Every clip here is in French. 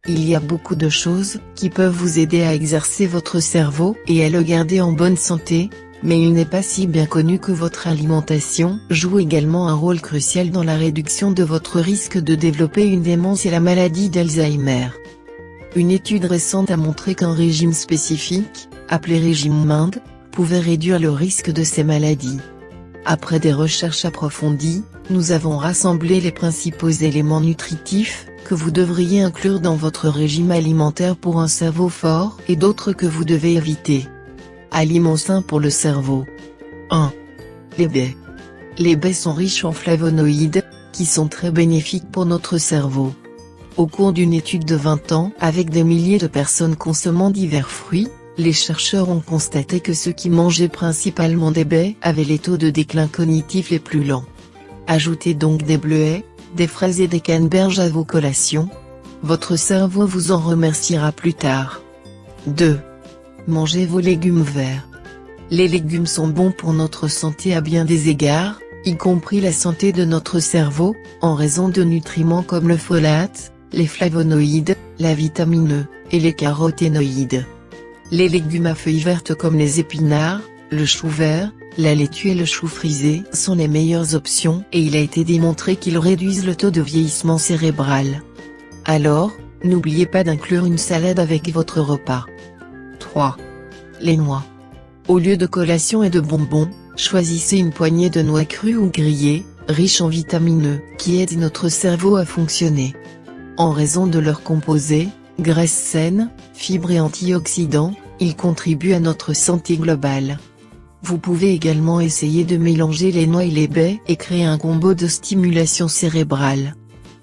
il y a beaucoup de choses qui peuvent vous aider à exercer votre cerveau et à le garder en bonne santé, mais il n'est pas si bien connu que votre alimentation joue également un rôle crucial dans la réduction de votre risque de développer une démence et la maladie d'Alzheimer. Une étude récente a montré qu'un régime spécifique, appelé régime MIND, pouvait réduire le risque de ces maladies. Après des recherches approfondies, nous avons rassemblé les principaux éléments nutritifs que vous devriez inclure dans votre régime alimentaire pour un cerveau fort et d'autres que vous devez éviter. Aliments sains pour le cerveau. 1. Les baies. Les baies sont riches en flavonoïdes, qui sont très bénéfiques pour notre cerveau. Au cours d'une étude de 20 ans avec des milliers de personnes consommant divers fruits, les chercheurs ont constaté que ceux qui mangeaient principalement des baies avaient les taux de déclin cognitif les plus lents. Ajoutez donc des bleuets, des fraises et des canneberges à vos collations. Votre cerveau vous en remerciera plus tard. 2. Mangez vos légumes verts. Les légumes sont bons pour notre santé à bien des égards, y compris la santé de notre cerveau, en raison de nutriments comme le folate, les flavonoïdes, la vitamine E, et les caroténoïdes. Les légumes à feuilles vertes comme les épinards, le chou vert, la laitue et le chou frisé sont les meilleures options et il a été démontré qu'ils réduisent le taux de vieillissement cérébral. Alors, n'oubliez pas d'inclure une salade avec votre repas. 3. Les noix. Au lieu de collation et de bonbons, choisissez une poignée de noix crues ou grillées, riches en vitamine E, qui aident notre cerveau à fonctionner. En raison de leur composés, graisses saines, fibres et antioxydants, ils contribuent à notre santé globale. Vous pouvez également essayer de mélanger les noix et les baies et créer un combo de stimulation cérébrale.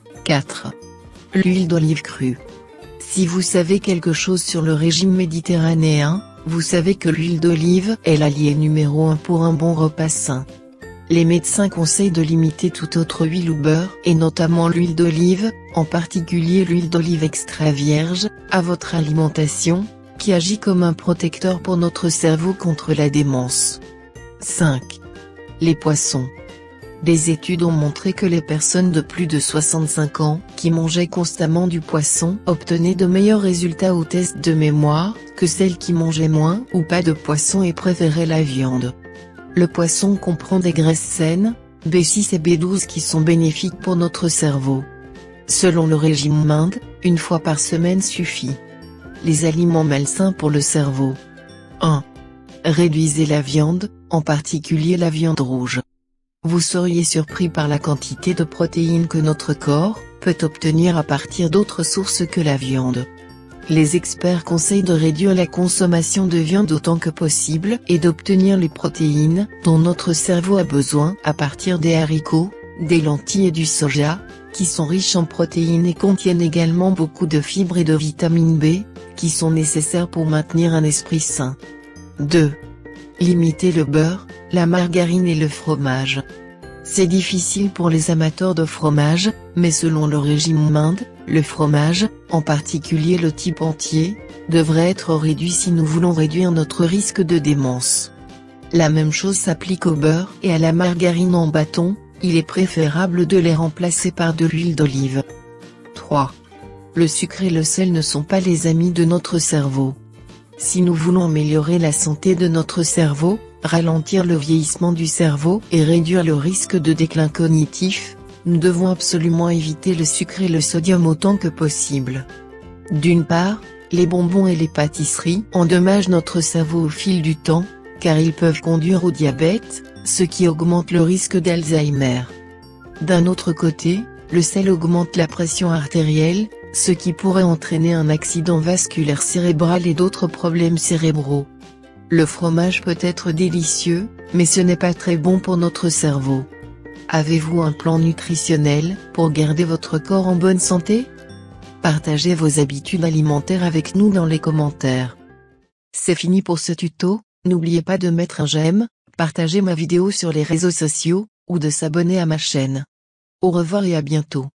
4. L'huile d'olive crue. Si vous savez quelque chose sur le régime méditerranéen, vous savez que l'huile d'olive est l'allié numéro 1 pour un bon repas sain. Les médecins conseillent de limiter toute autre huile ou beurre, et notamment l'huile d'olive, en particulier l'huile d'olive extra vierge, à votre alimentation, qui agit comme un protecteur pour notre cerveau contre la démence. 5. Les poissons. Des études ont montré que les personnes de plus de 65 ans, qui mangeaient constamment du poisson, obtenaient de meilleurs résultats aux tests de mémoire, que celles qui mangeaient moins ou pas de poisson et préféraient la viande. Le poisson comprend des graisses saines, B6 et B12 qui sont bénéfiques pour notre cerveau. Selon le régime MIND, une fois par semaine suffit. Les aliments malsains pour le cerveau. 1. Réduisez la viande, en particulier la viande rouge. Vous seriez surpris par la quantité de protéines que notre corps peut obtenir à partir d'autres sources que la viande. Les experts conseillent de réduire la consommation de viande autant que possible et d'obtenir les protéines dont notre cerveau a besoin à partir des haricots, des lentilles et du soja, qui sont riches en protéines et contiennent également beaucoup de fibres et de vitamine B, qui sont nécessaires pour maintenir un esprit sain. 2. Limitez le beurre, la margarine et le fromage. C'est difficile pour les amateurs de fromage, mais selon le régime MIND, le fromage, en particulier le type entier, devrait être réduit si nous voulons réduire notre risque de démence. La même chose s'applique au beurre et à la margarine en bâton, il est préférable de les remplacer par de l'huile d'olive. 3. Le sucre et le sel ne sont pas les amis de notre cerveau. Si nous voulons améliorer la santé de notre cerveau, ralentir le vieillissement du cerveau et réduire le risque de déclin cognitif, nous devons absolument éviter le sucre et le sodium autant que possible. D'une part, les bonbons et les pâtisseries endommagent notre cerveau au fil du temps, car ils peuvent conduire au diabète, ce qui augmente le risque d'Alzheimer. D'un autre côté, le sel augmente la pression artérielle, ce qui pourrait entraîner un accident vasculaire cérébral et d'autres problèmes cérébraux. Le fromage peut être délicieux, mais ce n'est pas très bon pour notre cerveau. Avez-vous un plan nutritionnel pour garder votre corps en bonne santé? Partagez vos habitudes alimentaires avec nous dans les commentaires. C'est fini pour ce tuto, n'oubliez pas de mettre un j'aime, partager ma vidéo sur les réseaux sociaux, ou de s'abonner à ma chaîne. Au revoir et à bientôt.